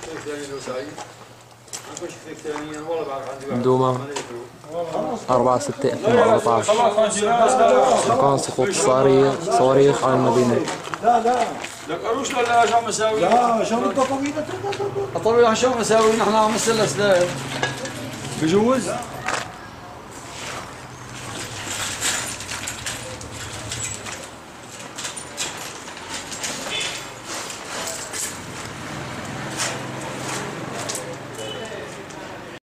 ندومة 4/6/2014. مكان سقوط صواريخ على المدينة. لا قروش ولا شو عم نساوي؟ لا شو بدك طويلة؟ طويلة شو عم نساوي؟ نحن عم نسلس بجوز؟